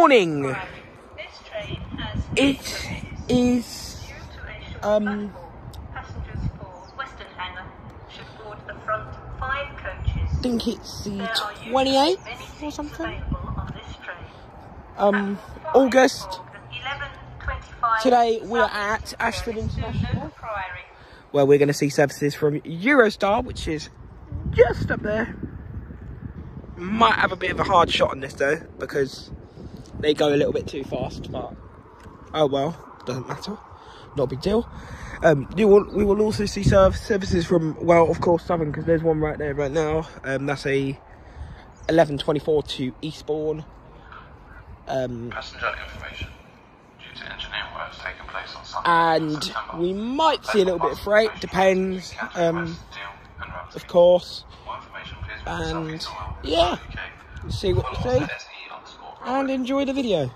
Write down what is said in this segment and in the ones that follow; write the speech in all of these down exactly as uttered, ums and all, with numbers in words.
morning. It is um I think it's the twenty-eighth or something. Um August. Today we are at Ashford International, where we're going to see services from Eurostar, which is just up there. Might have a bit of a hard shot on this though, because they go a little bit too fast, but oh well, doesn't matter, not a big deal. Um, you will, we will also see serv services from, well, of course, Southern, because there's one right there right now. Um, that's a eleven twenty-four to Eastbourne. Um, Passenger information. Due to engineering works taking place on Sunday, and September, we might see a little bit of freight, depends, um, of course. And yeah, see what we see and enjoy the video.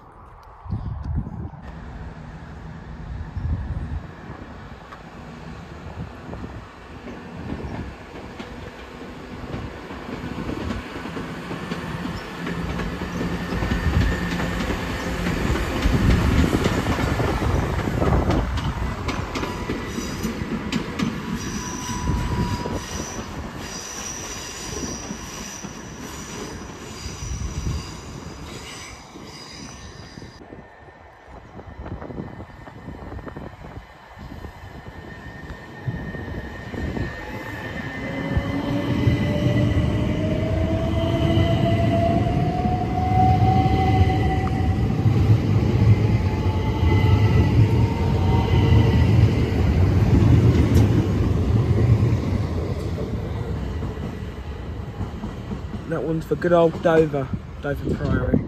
That one's for good old Dover, Dover Priory.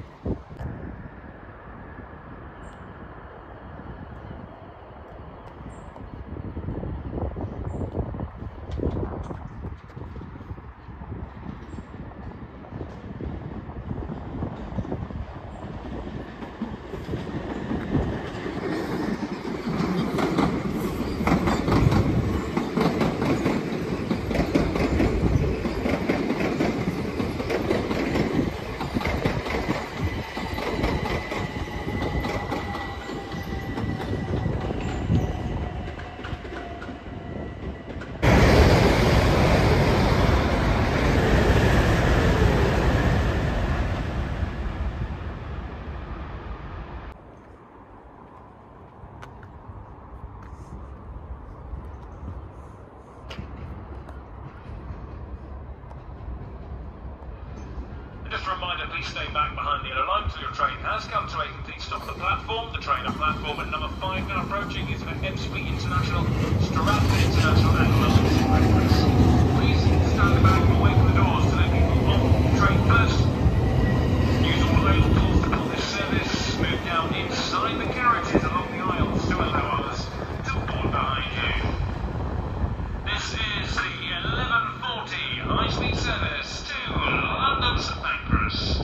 Just a reminder, please stay back behind the yellow line until your train has come to a complete stop at the platform. The train at platform at number five now approaching is for High Speed International, Stratford International and London St Pancreas. Please stand back and away from the doors to let people on the train first. Use all available doors to board this service. Move down inside the carriages along the aisles to allow others to board behind you. This is the eleven forty high speed service to London St Pancreas.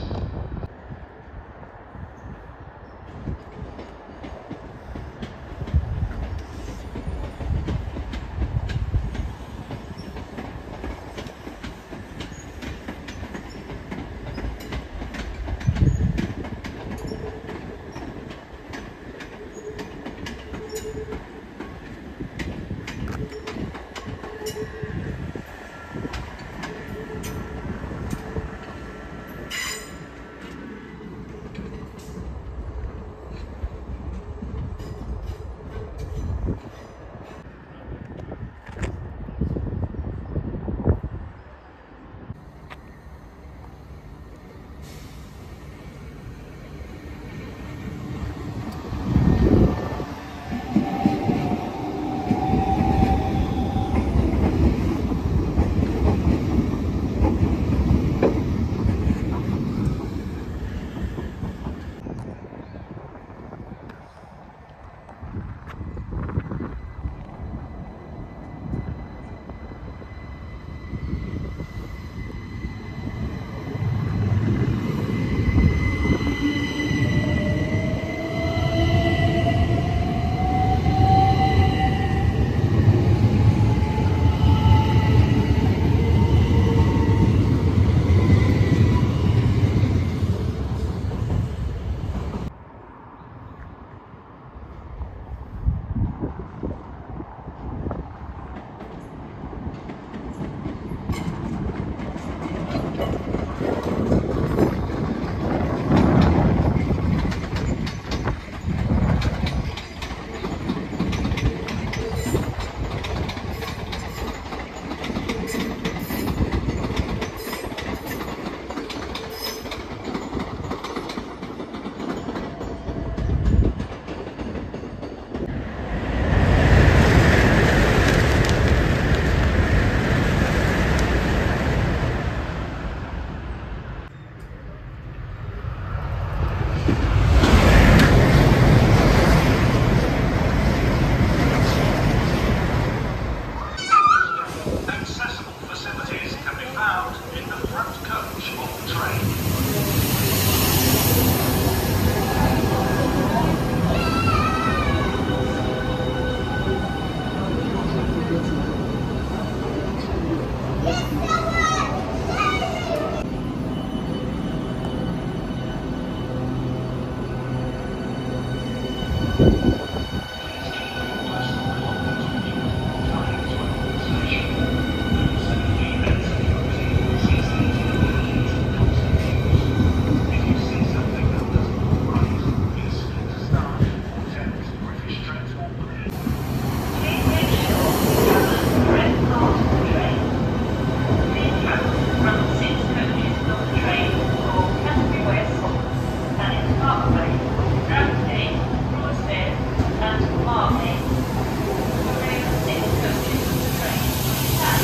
Parkway, Ramsgate, Broadstairs and Margate. There are six coaches of the train and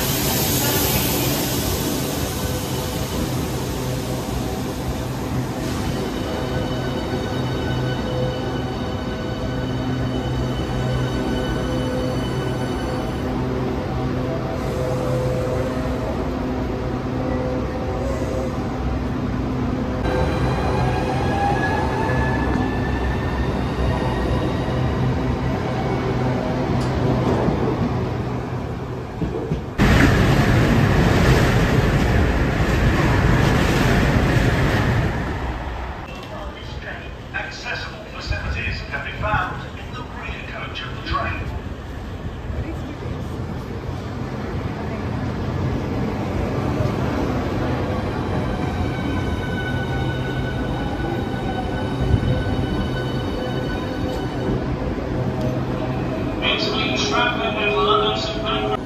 accessible facilities can be found in the rear coach of the train. It's been travelling with London St Pancreas.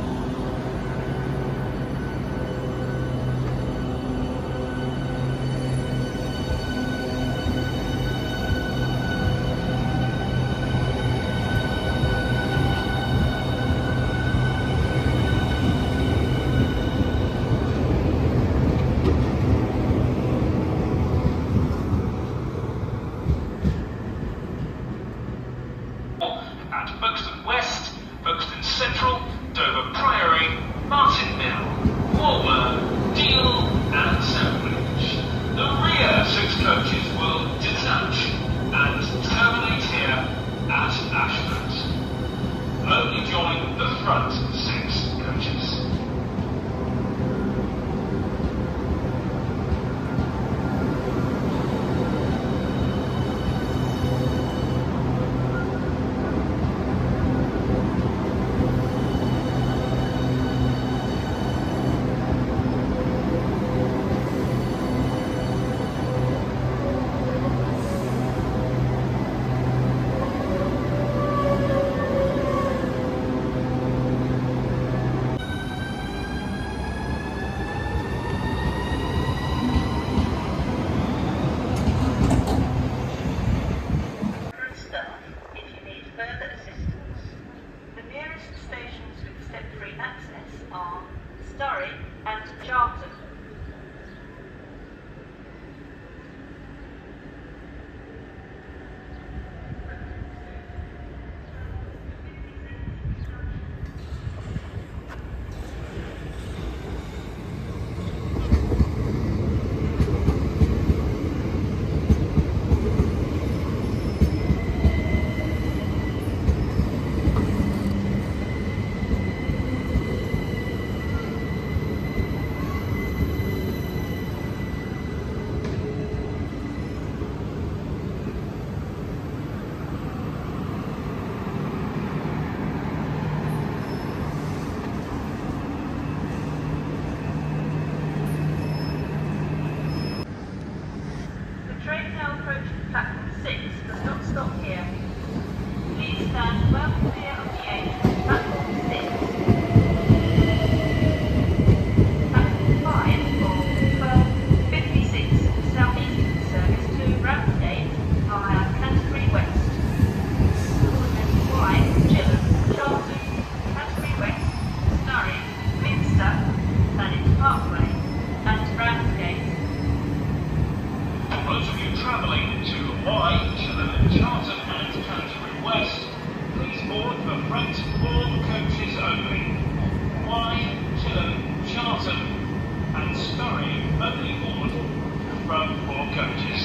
At Buxton West, Buxton Central, Dover Priory, Martin Mill, Waterloo, Deal and Sandwich. The rear six coaches will detach and terminate here at Ashford. Only join the front six coaches. Platform six does not stop here. Please stand well clear of the edge of platform six. Platform five for twelve fifty-six SouthEastern service to Ramsgate via Canterbury West. And five Chilham, Charlton, Canterbury West, Surrey, Minster, London Parkway and Ramsgate. For those of you travelling to Y, Chilham, Charlton and Canterbury West, please board for freight four coaches only. Y, Chilham, Charlton and Surrey only board from four coaches.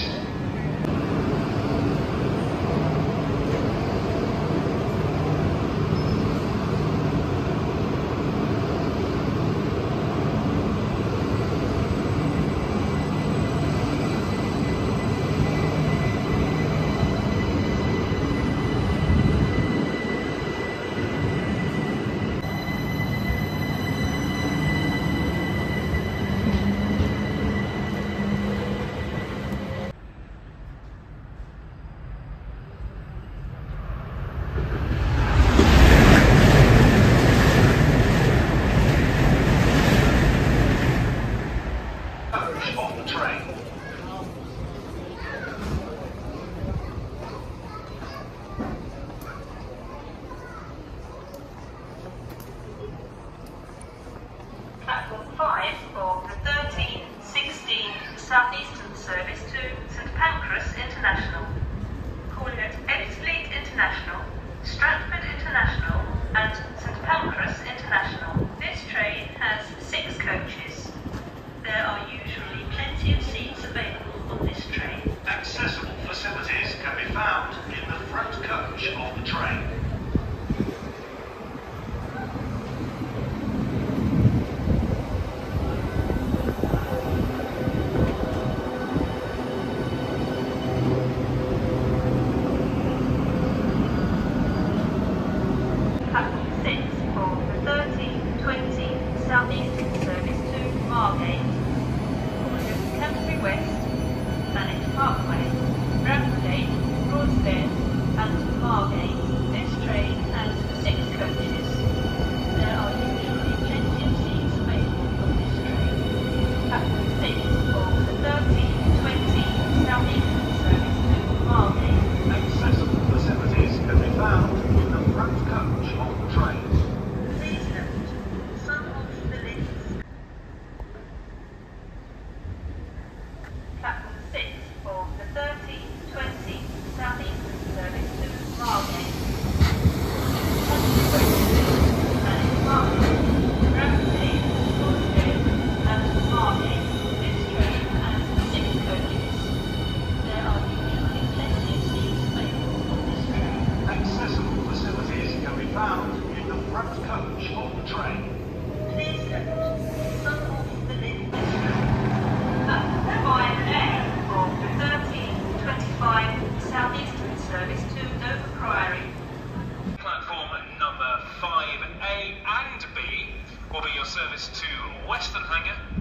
can be found in the front coach of the train. SouthEastern service to Margate, Canterbury West, Thanet Parkway, Ramsgate, Broadstairs and Margate. This train has six coaches. There are usually plenty of seats available on this train. Platform six of the thirteen twenty SouthEastern service to Margate. Accessible facilities can be found in the front coach of the train. Please note, some of the lifts. Platform six of the thirteen twenty SouthEastern service to Margate. Thanet Parkway, Ramsgate, Broadstairs and Margate. This train has six coaches. There are usually plenty of seats available on this train. Accessible facilities can be found in the front coach of the train. Please note, some of the lifts. Platform five A of the thirteen twenty-five SouthEastern service to Dover Priory. Platform number five A and B will be your service to Western Hangar,